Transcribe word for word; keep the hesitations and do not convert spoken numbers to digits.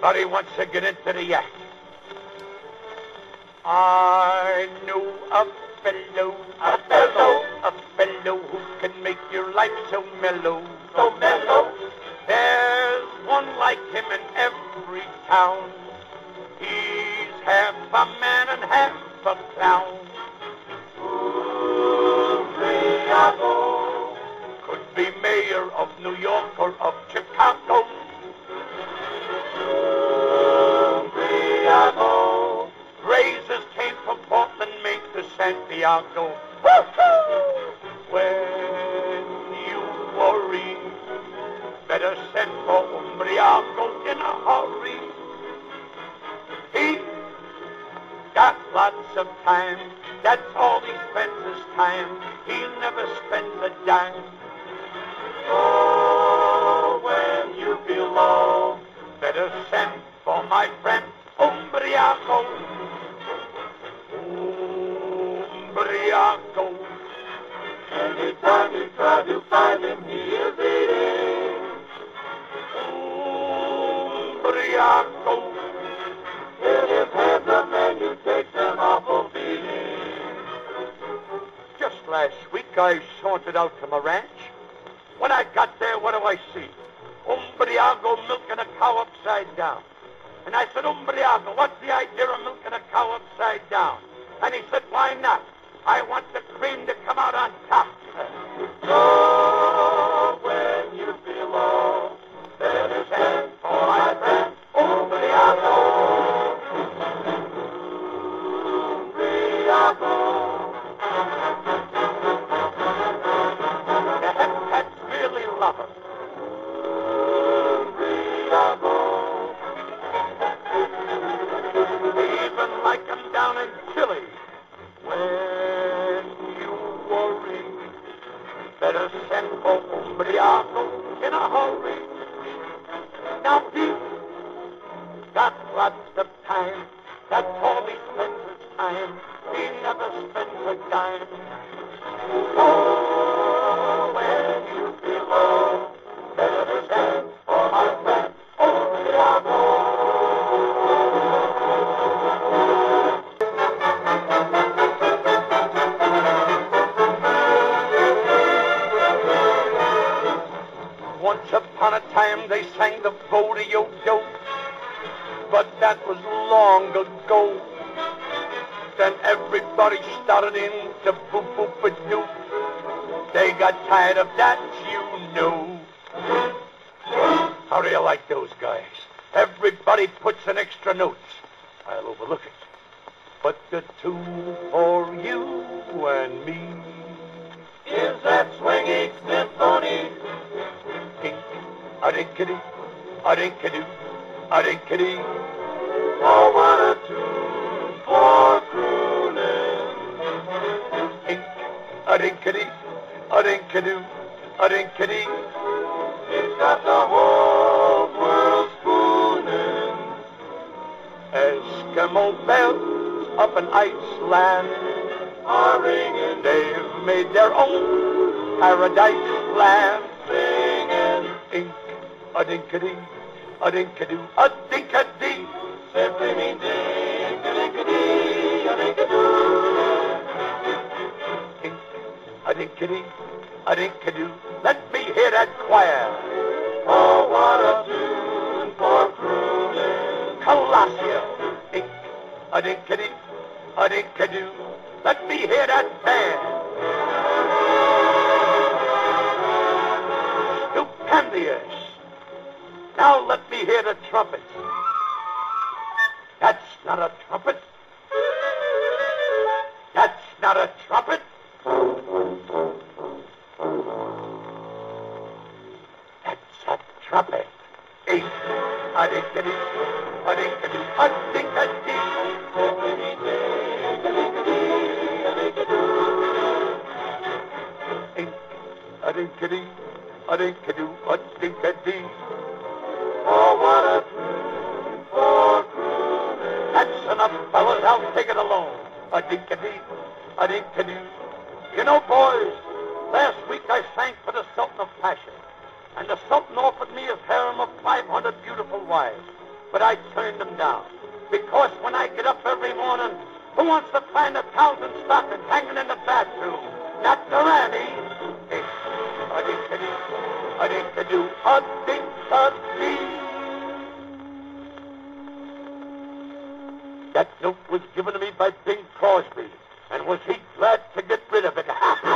Everybody wants to get into the yacht. I know a fellow, a fellow, a fellow who can make your life so mellow, so mellow. There's one like him in every town. He's half a man and half a clown. Umbriago could be mayor of New York or of Chicago. Umbriago raises came from Portland, Maine to Santiago. When you worry, better send for Umbriago in a hurry. He got lots of time. That's all he spends his time. He never spends a dime. Oh, when you feel low, better send for my friend Umbriago. Umbriago. Anytime you try to find him, he is eating. Umbriago. Get his hands up and you take them awful beating. Just last week I sauntered out to my ranch. When I got there, what do I see? Umbriago milking a cow upside down. And I said, Umbriago, what's the idea of milking a cow upside down? And he said, why not? I want the cream to come out on top. Oh, when you feel low, let his hand for my friend Umbriago. Umbriago. The hep-hets really love him. Umbriago. They even like him down in Chile. When you worry, better send for Umbriago in a hurry. Now he got lots of time. That's all he spends his time. He never spends a dime. Oh, when you feel low, better send for my friend Umbriago. Once upon a time they sang the Bodie-O-Do, but that was long ago. Then everybody started in to boop-boop-a-doo. They got tired of that, you know. How do you like those guys? Everybody puts in extra notes. I'll overlook it. But the tune for you and me is that swinging symphony. A-dink-a-dee, a-dink-a-doo, a-dink-a-dee. Oh, what a tune for crooning. A-dink-a-dee, a-dink-a-doo, a-dink-a-dee. It's got the whole world spooning. Eskimo bells up in Iceland are ringing. They've made their own paradise land. Singing, ink, a-dink-a-dee, a-dink-a-doo, a-dink-a-dee. Simply means dink-a-dink-a-dee, a-dink-a-doo. Ink, a-dink-a-dee, a-dink-a-doo. Let me hear that choir. Oh, what a tune for crooning. Colosseum, ink, a-dink-a-dee, a-dink-a-doo. Let me hear that band. Stupendious. Now let me hear the trumpet. That's not a trumpet. That's not a trumpet. That's a trumpet. Ink, a-dink-a-dee, a-dink-a-doo, a-dink-a-dee. Ink, a-dink-a-dee, a-dink-a-doo, a-dink-a-dee. Oh, what a tune for crooning. That's enough, fellas. I'll take it alone. A-dink-a-dee, a-dink-a-doo. You know, boys, last week I sang for the Sultan of Passion, and the Sultan offered me his harem of five hundred beautiful wives. But I Ha-dee-ha-dee. That note was given to me by Bing Crosby, and was he glad to get rid of it?